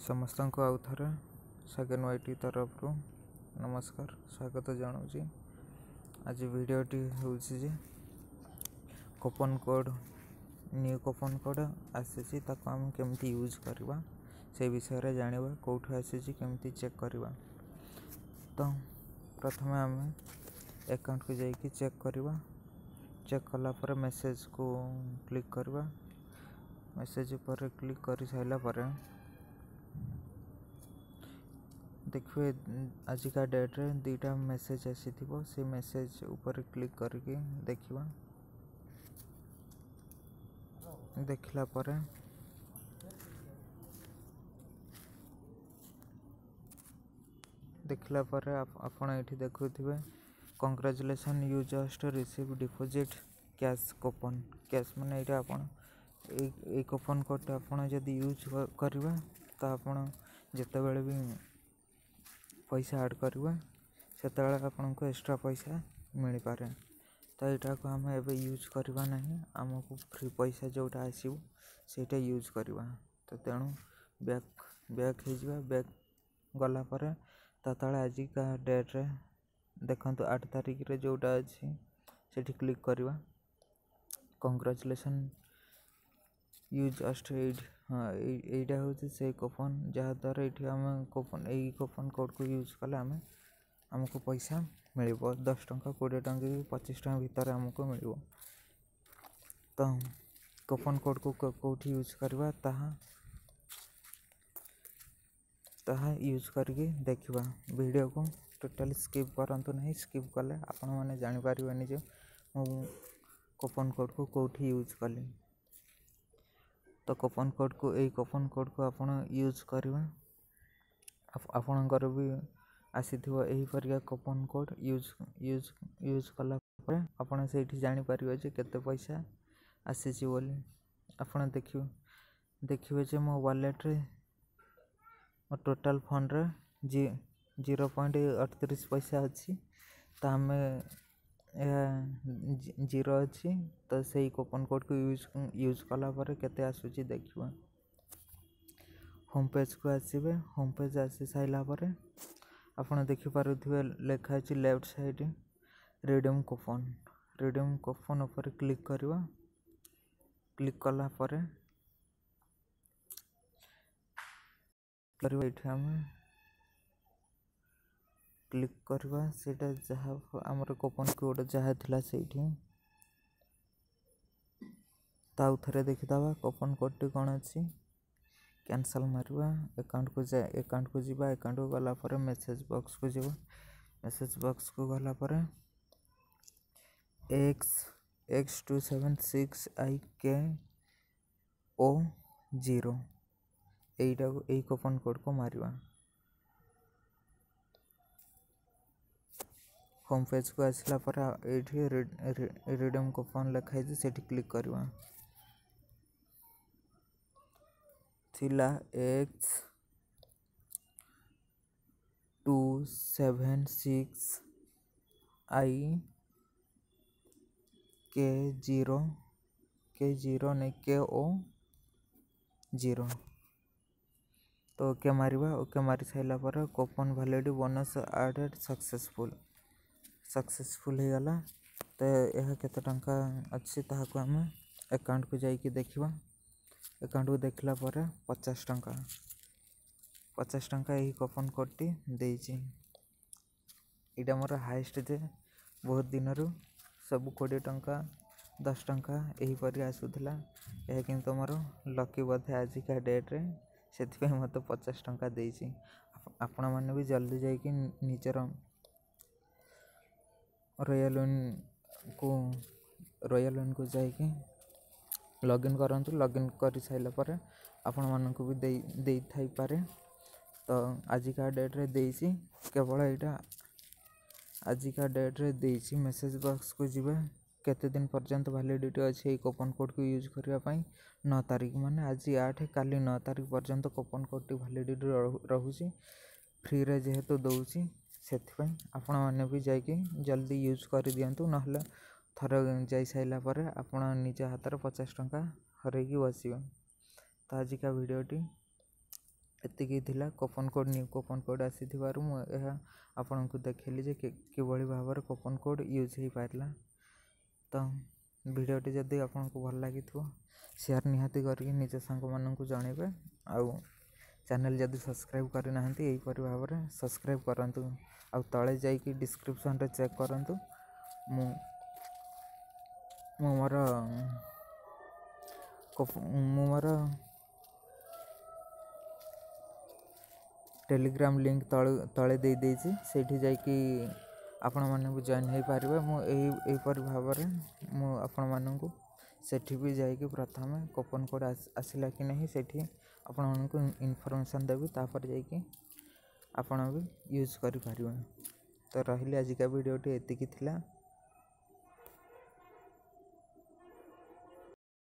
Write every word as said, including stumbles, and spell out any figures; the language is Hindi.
समस्त को आउ थे सेकेंड वाईटी तरफ रू नमस्कार स्वागत जनाऊँगी। आज वीडियोटी हूँ जे coupon code new coupon code आसी आम केमती यूज करवा से विषय जाना कौटू आसी केमती चेक करवा। तो प्रथम आम अकाउंट को जाइए चेक करवा। चेक कलापर मेसेज को क्लिक करवा। मेसेज पर क्लिक कर साइला पर देखिए आजिका डेट रे दुईटा मेसेज आसी से मेसेज ऊपर क्लिक करके देखिवा। देखला पर देखला पर आपण एठी देखुथिबे congratulation you just receive deposit cash coupon. Cash माने एटा आपण ए कूपन कोड आपण जदी यूज करबा तो आपण जते बेले भी पैसा ऐड करवा से आपन को एक्स्ट्रा पैसा मिल पारे। तो यहाँ को आम एवं यूज करवा नहीं, आमको फ्री पैसा जोटा आसो से यूज करवा। तो तेणु बैक बैक हो बैक गलापर तले आजिका डेट रे देखु आठ तारिख रे जोटा अच्छी से क्लिक करवा। कांग्रेचुलेशन यू जस्ट एड हाँ यहीटा हूँ से कूपन जहाद्वारा ये आम कूपन यही कूपन कोड को यूज कले आम आमको पैसा मिल दस टंका कोड़े टंका कि पच्चीस टंका भितर आमको मिल। तो कूपन कोड को कौटी यूज करवा ताहा ताहा यूज करके देखिबा। वीडियो को टोटली स्किप करंतु नहीं, स्किप कले आपण माने जानि पारिबेनी जे मो कूपन कोड को कौटी यूज कली। तो कूपन कोड को यही कूपन कोड को आपण यूज करवा। आपणकर भी आसी यही परिया coupon code use use use कला आपड़ से जानी पारिबे जे केते पैसा आसी बोली। आपड़ देखिए देखिए जे मो वालेट रे मो टोटल फंड रे जी जीरो पॉइंट अड़तीस पैसा अच्छी। तो आम जीरो अच्छी तो सही कूपन कोड को यूज यूज कला पर केते आसुची देखिबा। होम पेज को आसीबे। होम पेज आसी साइला पर आपण देखि पारुथिबे लेखा अछि left side redeem coupon. Redeem coupon ऊपर क्लिक करवा। क्लिक कला पर करवा इठा हम क्लिक करवा सेटा जहाँ आमर कूपन कोड जहाँ थिला सेठी ताउ थरे देखिदबा कूपन कोड टी कोन अछि। कैंसल मारवा अकाउंट को जा अकाउंट को जीवा। अकाउंट को गला पर मेसेज बॉक्स को जीवा। मेसेज बॉक्स को गला पर X X two seven six I K O zero एटा को ए कूपन कोड को मारवा। होम पेज को आसला पर एठी रिडीम कूपन लिखाई जे सेठी क्लिक करवा। थिला X two seven six I K zero K zero नहीं के ओ जीरो। तो ओके मारिबा। ओके मारी साइला पर coupon validity bonus added successful successful हो गला। तो यह केते टंका अच्छी ताहाको आम अकाउंट को जाइए देखिबा। अकाउंट को देखला पर पचास टंका पचास टंका यही कूपन कोड टी देइछि। इटा मोर हाईएस्ट जे बहुत दिन रु सब कोड़े टंका दस टंका यही पर आसुला। यह किंतु मोर लकी बोधे आजिका डेट रे से मत पचास टंका देइछि। आपण माने भी जल्दी जाइए निजर रॉयल वन को रॉयल वन को जाइए लॉगिन करंतु। लॉगिन कर साइला पर आपण मानक भी दे दे थाई पारे। तो आजिका डेट रे देइछि केवल एटा आजिका डेट रे देइछि। मेसेज बॉक्स को जीवा केते दिन पर्यंत वैलिडिटी अछि ए कूपन कोड को यूज करिया पई नौ तारिख माने आज आठ काली नौ तारिख पर्यंत कूपन कोड टी वैलिडिटी रहूछि। फ्री रे जेहेतु दउछि सेथिपई आपण माने भी जाइके जल्दी यूज कर दियंतु नहले थर जाई साइला पर आपण निज हाथ रे पचास टंका हरैकी बसिबे। तो आजिका वीडियोटी एतिकी थिला coupon code new coupon code आसीथिबारु मु एहा आपनकु देखैली जे किभଳି भाବରେ कूपन कोड यूज हो पारला। तो वीडियोटी जदि आपनकु भल लागिथिबो शेयर निहाती करके निज संग माननकु जणेबे आउ चैनल जदि सब्सक्राइब करि नाहंती एही परि भाବରେ सब्सक्राइब करंतु आउ तळे जाई कि डिस्क्रिप्शन रे चेक करंतु मु मु मोर मु मोर टेलीग्राम लिंक तले दे देछि सेठी जाई कि आपण माननकु जॉइन हो पारिबे। मु एही एही परि भाବରେ मु आपण माननकु सेठी भी जाई कि प्रथम कूपन कोड आसिला कि नहीं सेठी आपण माननकु इन्फॉर्मेशन देबी तापर जाई कि आपण भी यूज करि पारिबे। तो रहिले आज का वीडियोटी एतिकी थिला।